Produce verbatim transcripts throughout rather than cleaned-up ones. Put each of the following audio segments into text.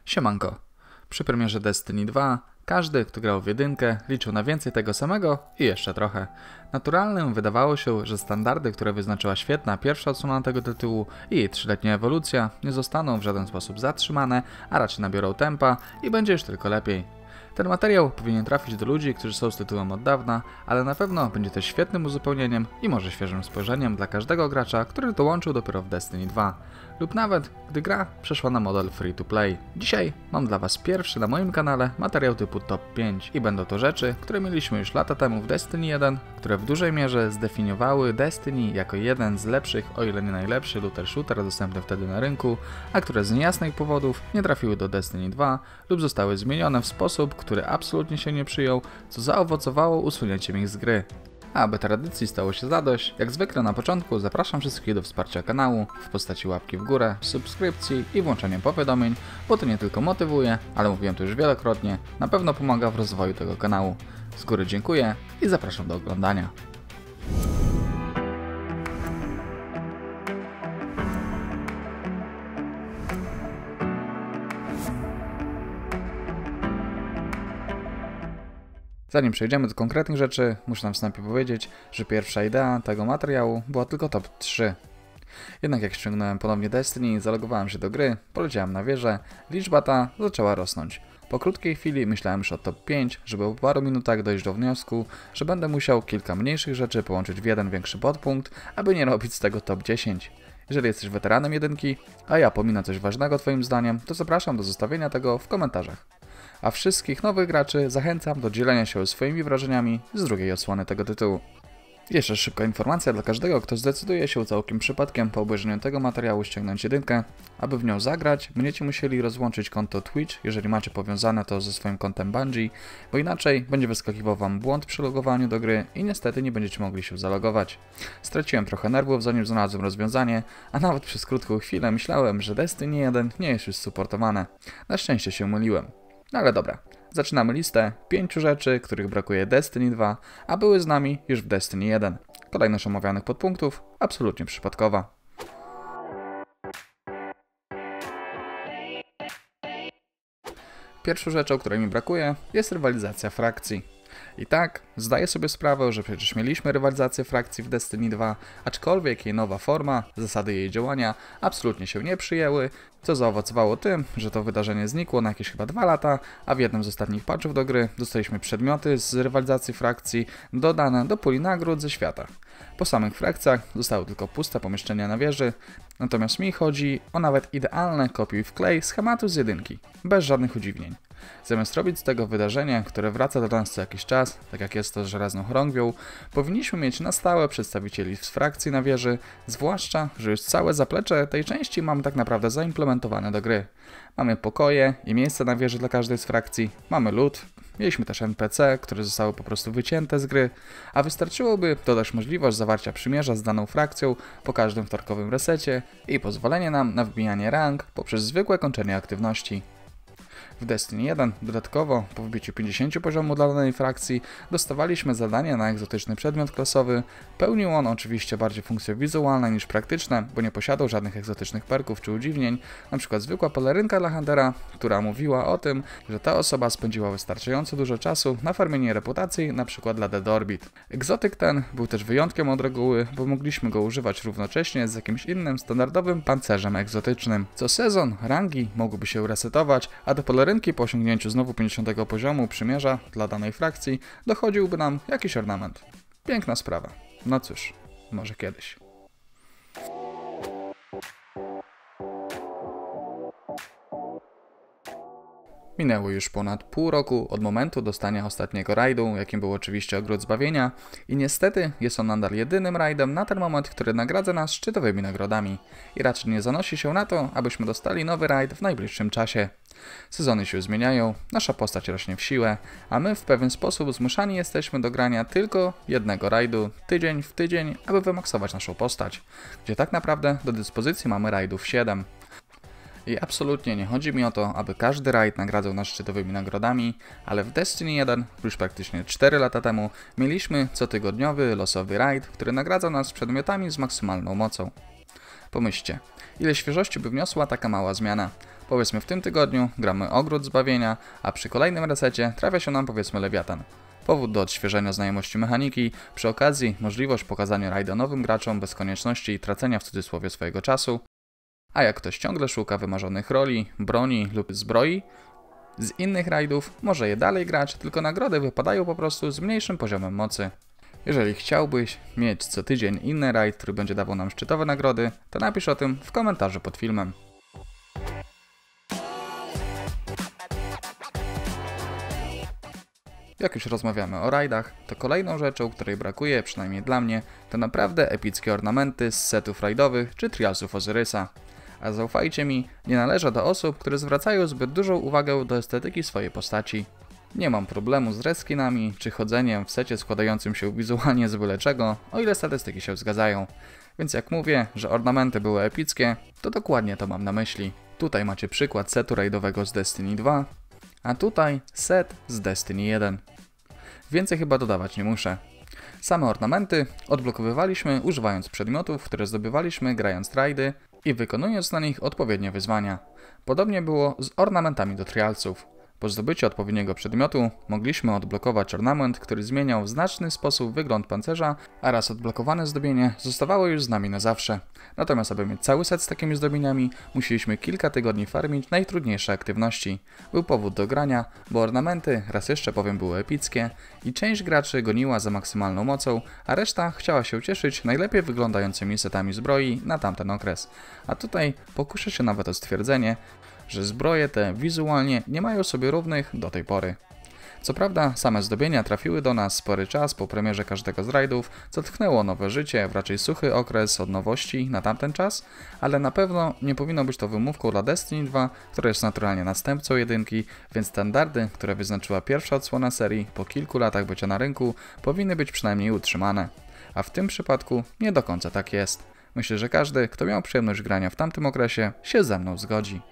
Siemanko. Przy premierze Destiny dwa każdy, kto grał w jedynkę, liczył na więcej tego samego i jeszcze trochę. Naturalnym wydawało się, że standardy, które wyznaczyła świetna pierwsza odsłona tego tytułu i jej trzyletnia ewolucja, nie zostaną w żaden sposób zatrzymane, a raczej nabiorą tempa i będzie już tylko lepiej. Ten materiał powinien trafić do ludzi, którzy są z tytułem od dawna, ale na pewno będzie też świetnym uzupełnieniem i może świeżym spojrzeniem dla każdego gracza, który dołączył dopiero w Destiny dwa, lub nawet gdy gra przeszła na model free to play. Dzisiaj mam dla Was pierwszy na moim kanale materiał typu top pięć i będą to rzeczy, które mieliśmy już lata temu w Destiny jeden, które w dużej mierze zdefiniowały Destiny jako jeden z lepszych, o ile nie najlepszy looter shooter dostępny wtedy na rynku, a które z niejasnych powodów nie trafiły do Destiny dwa lub zostały zmienione w sposób, który absolutnie się nie przyjął, co zaowocowało usunięciem ich z gry. A aby tradycji stało się zadość, jak zwykle na początku zapraszam wszystkich do wsparcia kanału w postaci łapki w górę, subskrypcji i włączenia powiadomień, bo to nie tylko motywuje, ale mówiłem to już wielokrotnie, na pewno pomaga w rozwoju tego kanału. Z góry dziękuję i zapraszam do oglądania. Zanim przejdziemy do konkretnych rzeczy, muszę na wstępie powiedzieć, że pierwsza idea tego materiału była tylko top trzy. Jednak jak ściągnąłem ponownie Destiny, zalogowałem się do gry, poleciałem na wieżę, liczba ta zaczęła rosnąć. Po krótkiej chwili myślałem już o top pięć, żeby po paru minutach dojść do wniosku, że będę musiał kilka mniejszych rzeczy połączyć w jeden większy podpunkt, aby nie robić z tego top dziesięć. Jeżeli jesteś weteranem jedynki, a ja pominę coś ważnego Twoim zdaniem, to zapraszam do zostawienia tego w komentarzach. A wszystkich nowych graczy zachęcam do dzielenia się swoimi wrażeniami z drugiej odsłony tego tytułu. Jeszcze szybka informacja dla każdego, kto zdecyduje się całkiem przypadkiem po obejrzeniu tego materiału ściągnąć jedynkę. Aby w nią zagrać, będziecie musieli rozłączyć konto Twitch, jeżeli macie powiązane to ze swoim kontem Bungie, bo inaczej będzie wyskakiwał Wam błąd przy logowaniu do gry i niestety nie będziecie mogli się zalogować. Straciłem trochę nerwów, zanim znalazłem rozwiązanie, a nawet przez krótką chwilę myślałem, że Destiny jeden nie jest już supportowane. Na szczęście się myliłem. No ale dobra, zaczynamy listę pięciu rzeczy, których brakuje Destiny dwa, a były z nami już w Destiny jeden. Kolejność omawianych podpunktów absolutnie przypadkowa. Pierwszą rzeczą, której mi brakuje, jest rywalizacja frakcji. I tak, zdaję sobie sprawę, że przecież mieliśmy rywalizację frakcji w Destiny dwa, aczkolwiek jej nowa forma, zasady jej działania absolutnie się nie przyjęły, co zaowocowało tym, że to wydarzenie znikło na jakieś chyba dwa lata, a w jednym z ostatnich patchów do gry dostaliśmy przedmioty z rywalizacji frakcji dodane do puli nagród ze świata. Po samych frakcjach zostały tylko puste pomieszczenia na wieży, natomiast mi chodzi o nawet idealne kopiuj w klej schematu z jedynki, bez żadnych udziwnień. Zamiast robić z tego wydarzenie, które wraca do nas co jakiś czas, tak jak jest to z żelazną chorągwią, powinniśmy mieć na stałe przedstawicieli z frakcji na wieży, zwłaszcza, że już całe zaplecze tej części mamy tak naprawdę zaimplementowane do gry. Mamy pokoje i miejsca na wieży dla każdej z frakcji, mamy loot, mieliśmy też N P C, które zostały po prostu wycięte z gry, a wystarczyłoby dodać możliwość zawarcia przymierza z daną frakcją po każdym wtorkowym resecie i pozwolenie nam na wbijanie rank poprzez zwykłe kończenie aktywności. W Destiny jeden dodatkowo po wbiciu pięćdziesięciu poziomu dla danej frakcji dostawaliśmy zadanie na egzotyczny przedmiot klasowy. Pełnił on oczywiście bardziej funkcje wizualne niż praktyczne, bo nie posiadał żadnych egzotycznych perków czy udziwnień, np. zwykła pelerynka dla Huntera, która mówiła o tym, że ta osoba spędziła wystarczająco dużo czasu na farmienie reputacji, np. dla Dead Orbit. Egzotyk ten był też wyjątkiem od reguły, bo mogliśmy go używać równocześnie z jakimś innym standardowym pancerzem egzotycznym. Co sezon rangi mogłyby się resetować, a do pelerynki po osiągnięciu znowu pięćdziesiątego poziomu przymierza dla danej frakcji dochodziłby nam jakiś ornament. Piękna sprawa. No cóż, może kiedyś. Minęło już ponad pół roku od momentu dostania ostatniego rajdu, jakim był oczywiście Ogród Zbawienia i niestety jest on nadal jedynym rajdem na ten moment, który nagradza nas szczytowymi nagrodami i raczej nie zanosi się na to, abyśmy dostali nowy rajd w najbliższym czasie. Sezony się zmieniają, nasza postać rośnie w siłę, a my w pewien sposób zmuszani jesteśmy do grania tylko jednego rajdu tydzień w tydzień, aby wymaksować naszą postać, gdzie tak naprawdę do dyspozycji mamy rajdów siedem. I absolutnie nie chodzi mi o to, aby każdy rajd nagradzał nas szczytowymi nagrodami, ale w Destiny jeden, już praktycznie cztery lata temu, mieliśmy cotygodniowy, losowy rajd, który nagradzał nas przedmiotami z maksymalną mocą. Pomyślcie, ile świeżości by wniosła taka mała zmiana. Powiedzmy w tym tygodniu gramy Ogród Zbawienia, a przy kolejnym resecie trafia się nam powiedzmy Lewiatan. Powód do odświeżenia znajomości mechaniki, przy okazji możliwość pokazania rajda nowym graczom bez konieczności tracenia w cudzysłowie swojego czasu, a jak ktoś ciągle szuka wymarzonych roli, broni lub zbroi z innych rajdów, może je dalej grać, tylko nagrody wypadają po prostu z mniejszym poziomem mocy. Jeżeli chciałbyś mieć co tydzień inny rajd, który będzie dawał nam szczytowe nagrody, to napisz o tym w komentarzu pod filmem. Jak już rozmawiamy o rajdach, to kolejną rzeczą, której brakuje, przynajmniej dla mnie, to naprawdę epickie ornamenty z setów rajdowych czy trialsów Ozyrysa. A zaufajcie mi, nie należę do osób, które zwracają zbyt dużą uwagę do estetyki swojej postaci. Nie mam problemu z reskinami czy chodzeniem w secie składającym się wizualnie z byle czego, o ile statystyki się zgadzają. Więc jak mówię, że ornamenty były epickie, to dokładnie to mam na myśli. Tutaj macie przykład setu rajdowego z Destiny dwa, a tutaj set z Destiny jeden. Więcej chyba dodawać nie muszę. Same ornamenty odblokowywaliśmy używając przedmiotów, które zdobywaliśmy grając rajdy i wykonując na nich odpowiednie wyzwania. Podobnie było z ornamentami do trialsów. Po zdobyciu odpowiedniego przedmiotu mogliśmy odblokować ornament, który zmieniał w znaczny sposób wygląd pancerza, a raz odblokowane zdobienie zostawało już z nami na zawsze. Natomiast aby mieć cały set z takimi zdobieniami, musieliśmy kilka tygodni farmić najtrudniejsze aktywności. Był powód do grania, bo ornamenty, raz jeszcze powiem, były epickie i część graczy goniła za maksymalną mocą, a reszta chciała się cieszyć najlepiej wyglądającymi setami zbroi na tamten okres. A tutaj pokuszę się nawet o stwierdzenie, że zbroje te wizualnie nie mają sobie równych do tej pory. Co prawda same zdobienia trafiły do nas spory czas po premierze każdego z rajdów, co tchnęło nowe życie w raczej suchy okres od nowości na tamten czas, ale na pewno nie powinno być to wymówką dla Destiny dwa, która jest naturalnie następcą jedynki, więc standardy, które wyznaczyła pierwsza odsłona serii po kilku latach bycia na rynku, powinny być przynajmniej utrzymane. A w tym przypadku nie do końca tak jest. Myślę, że każdy, kto miał przyjemność grania w tamtym okresie, się ze mną zgodzi.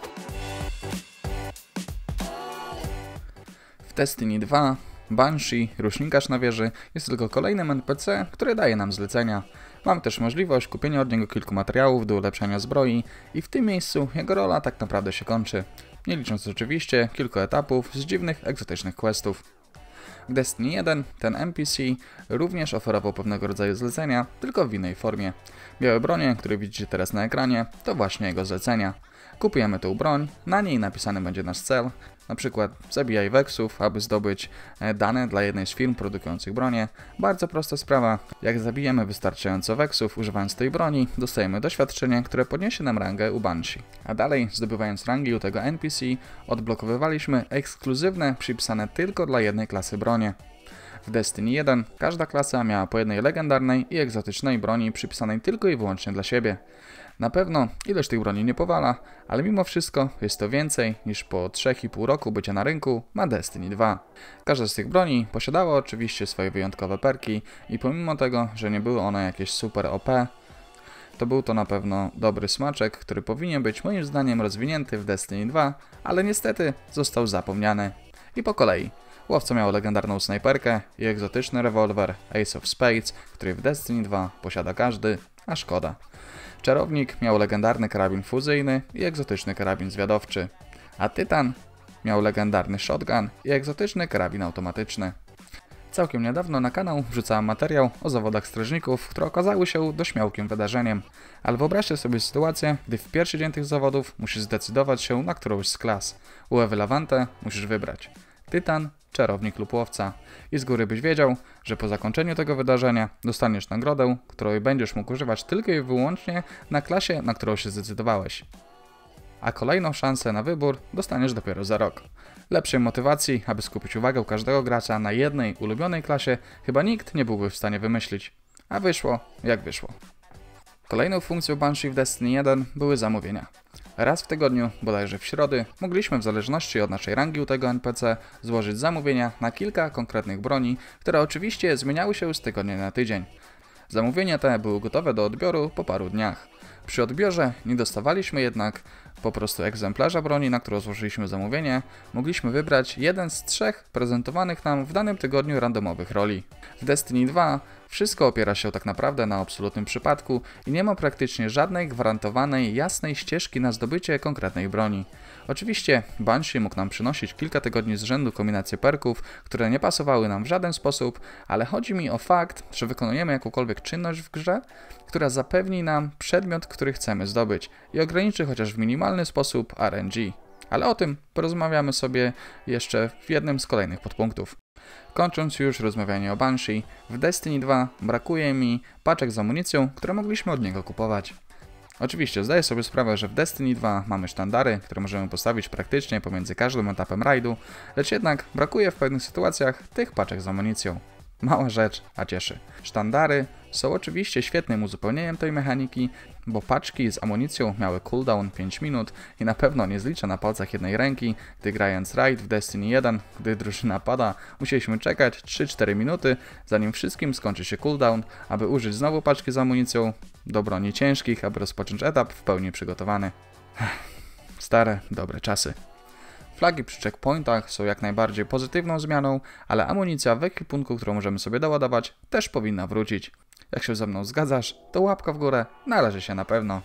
W Destiny dwa Banshee, rusznikarz na wieży, jest tylko kolejnym N P C, który daje nam zlecenia. Mamy też możliwość kupienia od niego kilku materiałów do ulepszania zbroi i w tym miejscu jego rola tak naprawdę się kończy, nie licząc oczywiście kilku etapów z dziwnych, egzotycznych questów. W Destiny jeden ten N P C również oferował pewnego rodzaju zlecenia, tylko w innej formie. Białe bronie, które widzicie teraz na ekranie, to właśnie jego zlecenia. Kupujemy tą broń, na niej napisany będzie nasz cel, na przykład zabijaj weksów, aby zdobyć dane dla jednej z firm produkujących bronię. Bardzo prosta sprawa, jak zabijemy wystarczająco weksów używając tej broni, dostajemy doświadczenie, które podniesie nam rangę u Banshee. A dalej, zdobywając rangi u tego N P C, odblokowywaliśmy ekskluzywne, przypisane tylko dla jednej klasy bronie. W Destiny jeden każda klasa miała po jednej legendarnej i egzotycznej broni przypisanej tylko i wyłącznie dla siebie. Na pewno ilość tych broni nie powala, ale mimo wszystko jest to więcej niż po trzech i pół roku bycia na rynku ma Destiny dwa. Każda z tych broni posiadała oczywiście swoje wyjątkowe perki i pomimo tego, że nie były one jakieś super O P, to był to na pewno dobry smaczek, który powinien być moim zdaniem rozwinięty w Destiny dwa, ale niestety został zapomniany. I po kolei. Łowca miał legendarną snajperkę i egzotyczny rewolwer Ace of Spades, który w Destiny dwa posiada każdy, a szkoda. Czarownik miał legendarny karabin fuzyjny i egzotyczny karabin zwiadowczy, a Tytan miał legendarny shotgun i egzotyczny karabin automatyczny. Całkiem niedawno na kanał wrzucałem materiał o zawodach strażników, które okazały się dość miałkim wydarzeniem, ale wyobraźcie sobie sytuację, gdy w pierwszy dzień tych zawodów musisz zdecydować się na którąś z klas. U Ewy Lawantę musisz wybrać Tytan, czarownik lub łowca. I z góry byś wiedział, że po zakończeniu tego wydarzenia dostaniesz nagrodę, którą będziesz mógł używać tylko i wyłącznie na klasie, na którą się zdecydowałeś. A kolejną szansę na wybór dostaniesz dopiero za rok. Lepszej motywacji, aby skupić uwagę każdego gracza na jednej ulubionej klasie, chyba nikt nie byłby w stanie wymyślić. A wyszło jak wyszło. Kolejną funkcją Banshee w Destiny jeden były zamówienia. Raz w tygodniu, bodajże w środy, mogliśmy w zależności od naszej rangi u tego N P C złożyć zamówienia na kilka konkretnych broni, które oczywiście zmieniały się z tygodnia na tydzień. Zamówienia te były gotowe do odbioru po paru dniach. Przy odbiorze nie dostawaliśmy jednak po prostu egzemplarza broni, na którą złożyliśmy zamówienie, mogliśmy wybrać jeden z trzech prezentowanych nam w danym tygodniu randomowych roli. W Destiny dwa wszystko opiera się tak naprawdę na absolutnym przypadku i nie ma praktycznie żadnej gwarantowanej, jasnej ścieżki na zdobycie konkretnej broni. Oczywiście Banshee mógł nam przynosić kilka tygodni z rzędu kombinacje perków, które nie pasowały nam w żaden sposób, ale chodzi mi o fakt, że wykonujemy jakąkolwiek czynność w grze, która zapewni nam przedmiot, który chcemy zdobyć i ograniczy chociaż w minimalny sposób R N G. Ale o tym porozmawiamy sobie jeszcze w jednym z kolejnych podpunktów. Kończąc już rozmawianie o Banshee, w Destiny dwa brakuje mi paczek z amunicją, które mogliśmy od niego kupować. Oczywiście zdaję sobie sprawę, że w Destiny dwa mamy sztandary, które możemy postawić praktycznie pomiędzy każdym etapem rajdu, lecz jednak brakuje w pewnych sytuacjach tych paczek z amunicją. Mała rzecz, a cieszy. Sztandary są oczywiście świetnym uzupełnieniem tej mechaniki, bo paczki z amunicją miały cooldown pięć minut i na pewno nie zliczę na palcach jednej ręki, gdy grając raid w Destiny jeden, gdy drużyna pada, musieliśmy czekać trzy cztery minuty, zanim wszystkim skończy się cooldown, aby użyć znowu paczki z amunicją do broni ciężkich, aby rozpocząć etap w pełni przygotowany. Stare, dobre czasy. Flagi przy checkpointach są jak najbardziej pozytywną zmianą, ale amunicja w ekwipunku, którą możemy sobie doładować, też powinna wrócić. Jak się ze mną zgadzasz, to łapka w górę należy się na pewno.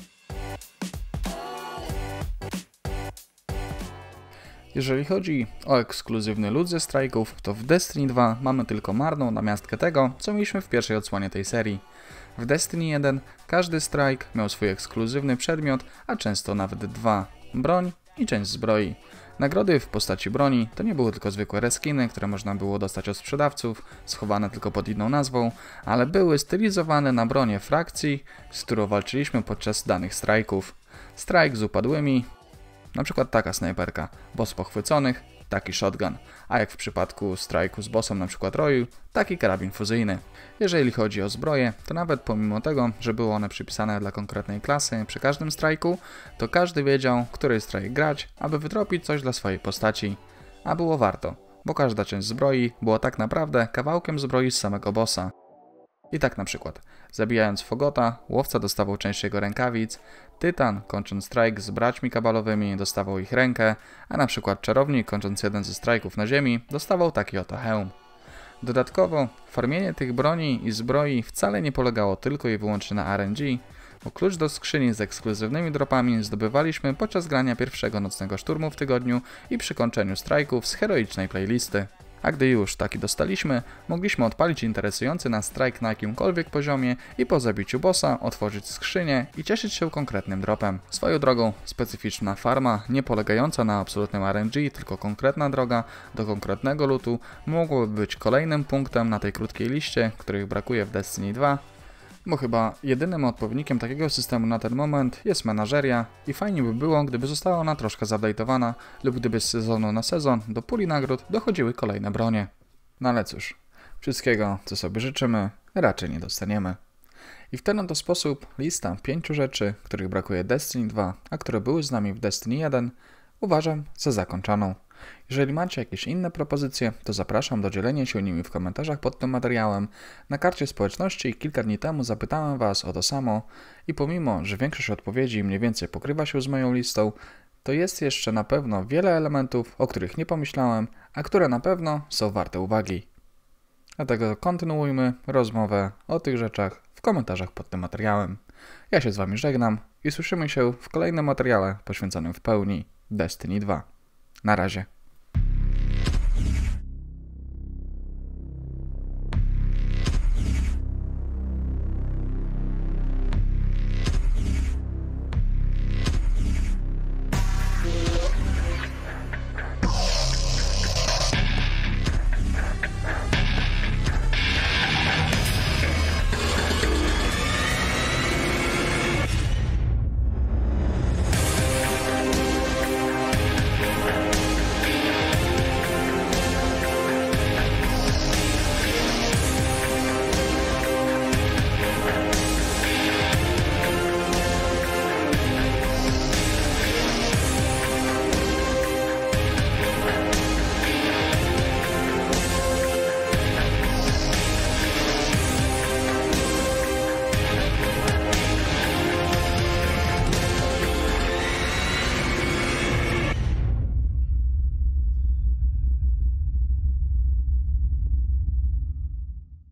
Jeżeli chodzi o ekskluzywny lód ze strajków, to w Destiny dwa mamy tylko marną namiastkę tego, co mieliśmy w pierwszej odsłonie tej serii. W Destiny jeden każdy strajk miał swój ekskluzywny przedmiot, a często nawet dwa: broń i część zbroi. Nagrody w postaci broni to nie były tylko zwykłe reskiny, które można było dostać od sprzedawców, schowane tylko pod inną nazwą, ale były stylizowane na bronię frakcji, z którą walczyliśmy podczas danych strajków. Strajk z upadłymi, na przykład taka snajperka, boss pochwyconych, taki shotgun, a jak w przypadku strajku z bossem na przykład Roju, taki karabin fuzyjny. Jeżeli chodzi o zbroję, to nawet pomimo tego, że były one przypisane dla konkretnej klasy przy każdym strajku, to każdy wiedział, który strajk grać, aby wytropić coś dla swojej postaci. A było warto, bo każda część zbroi była tak naprawdę kawałkiem zbroi z samego bossa. I tak na przykład, zabijając Fogota, łowca dostawał część jego rękawic, Tytan, kończąc strajk z braćmi kabalowymi, dostawał ich rękę, a na przykład czarownik, kończąc jeden ze strajków na ziemi, dostawał taki oto hełm. Dodatkowo, farmienie tych broni i zbroi wcale nie polegało tylko i wyłącznie na R N G, bo klucz do skrzyni z ekskluzywnymi dropami zdobywaliśmy podczas grania pierwszego nocnego szturmu w tygodniu i przy kończeniu strajków z heroicznej playlisty. A gdy już taki dostaliśmy, mogliśmy odpalić interesujący nas strajk na jakimkolwiek poziomie i po zabiciu bossa otworzyć skrzynię i cieszyć się konkretnym dropem. Swoją drogą, specyficzna farma, nie polegająca na absolutnym R N G, tylko konkretna droga do konkretnego lootu, mogłoby być kolejnym punktem na tej krótkiej liście, których brakuje w Destiny dwa, bo chyba jedynym odpowiednikiem takiego systemu na ten moment jest menażeria i fajnie by było, gdyby została ona troszkę zupdate'owana lub gdyby z sezonu na sezon do puli nagród dochodziły kolejne bronie. No ale cóż, wszystkiego co sobie życzymy raczej nie dostaniemy. I w ten oto sposób lista pięciu rzeczy, których brakuje Destiny dwa, a które były z nami w Destiny jeden, uważam za zakończoną. Jeżeli macie jakieś inne propozycje, to zapraszam do dzielenia się nimi w komentarzach pod tym materiałem. Na karcie społeczności kilka dni temu zapytałem Was o to samo i pomimo, że większość odpowiedzi mniej więcej pokrywa się z moją listą, to jest jeszcze na pewno wiele elementów, o których nie pomyślałem, a które na pewno są warte uwagi. Dlatego kontynuujmy rozmowę o tych rzeczach w komentarzach pod tym materiałem. Ja się z Wami żegnam i słyszymy się w kolejnym materiale poświęconym w pełni Destiny dwa. Na razie.